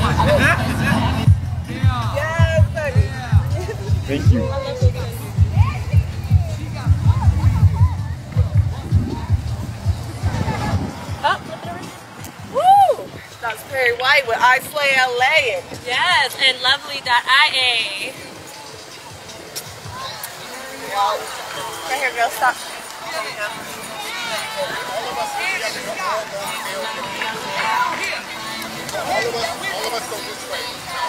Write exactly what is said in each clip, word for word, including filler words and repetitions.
Yes, baby. Thank you. Oh, woo! That's Perry White with I Slay L A. Yes, and lovely dot I A. Right here, girl, stop. All of us, all of us go this way.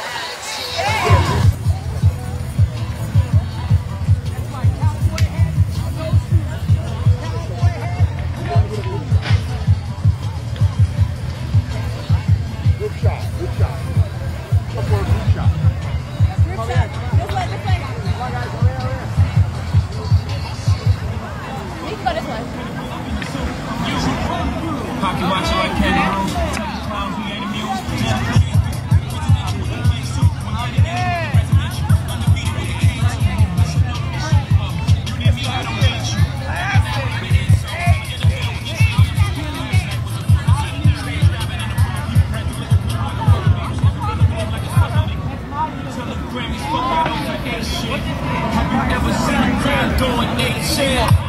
Good shot, good shot. Come on, good shot. Good shot. This way, this way. You can go this way. Pocket watch like Kenny. Have you ever seen a crowd doing they shit?